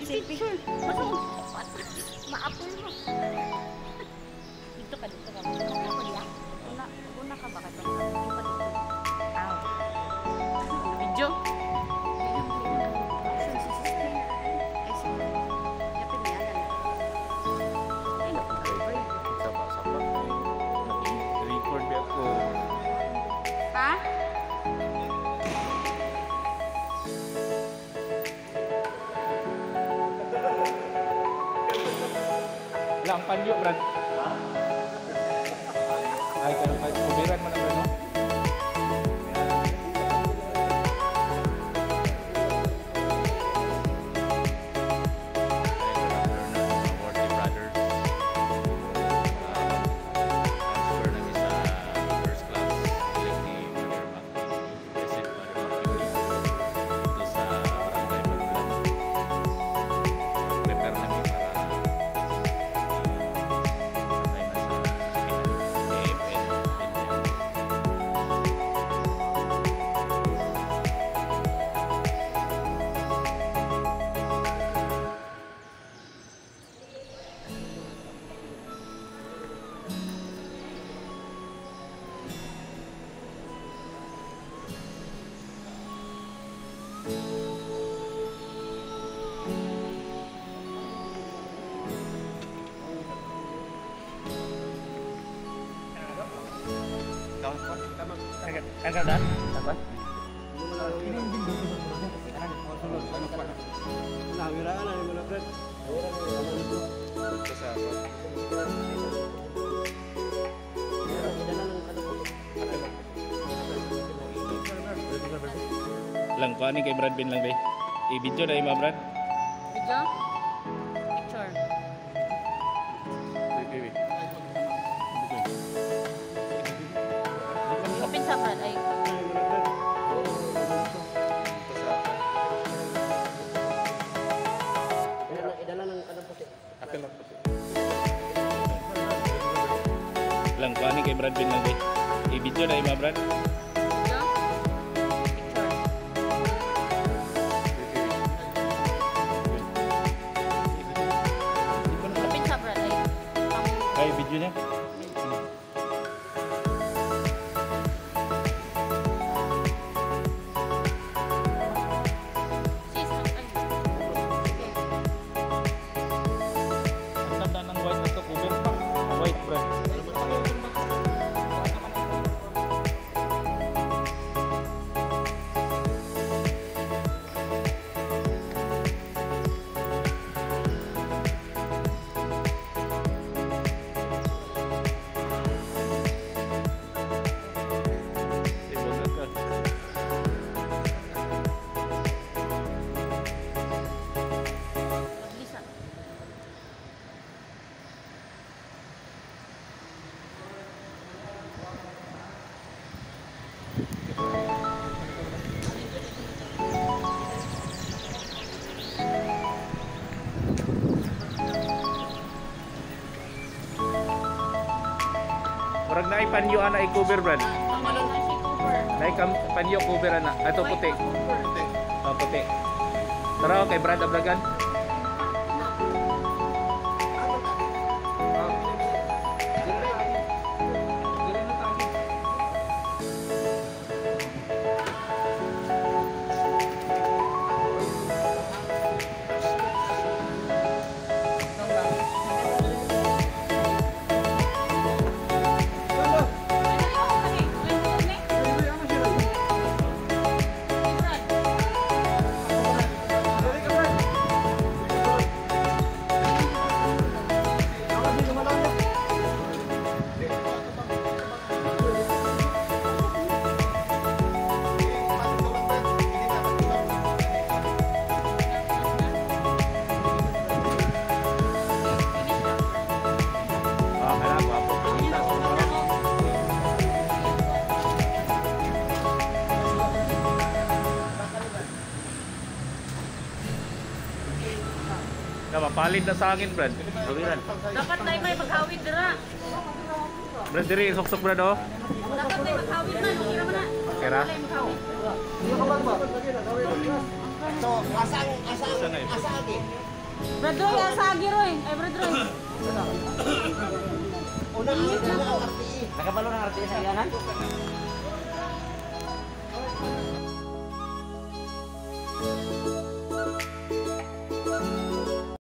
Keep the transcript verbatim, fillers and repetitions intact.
Picture. Maapoy mo. Dito ka, dito ka. Ano ba yan? Una, una ka ba ka? Dito ka dito. Aw. Video? Ha? Lang panyo, Brad. Ay, kalau kayo kubiran mo na ba, no? Kan kan apa? Ini mungkin dulu karena mau sulur sama Pak. Nah, wiraan ada mana, Fred? Lang ko ani kay Brad Bin lang be. I-video na ima Brad. Video? Picture. Open sa Brad ay. Idala ng kanang puti. Akin lang puti. Lang ko ani kay Brad Bin lang be. I-video na ima Brad. Video? Picture. Open sa Brad ay. Ay video niya. Murag na ipanyo ana i-cover Brad. Na ikam panyo cover ana. Ato puti. Oh, puti. Tara kay Brad ablagan. Mapalit na sa akin, Brad. Hawiran. Dapat na may maghawid dira. Brad, diri sok-sok Brad oh. Dapat na maghawid na, kira man na. Kira. So, asa asa asa agi. Brad Roy, asa agi Roy. Ay, Brad Roy. Unang hit na ang R T E. Nakabalo ng R T S sa iyanan?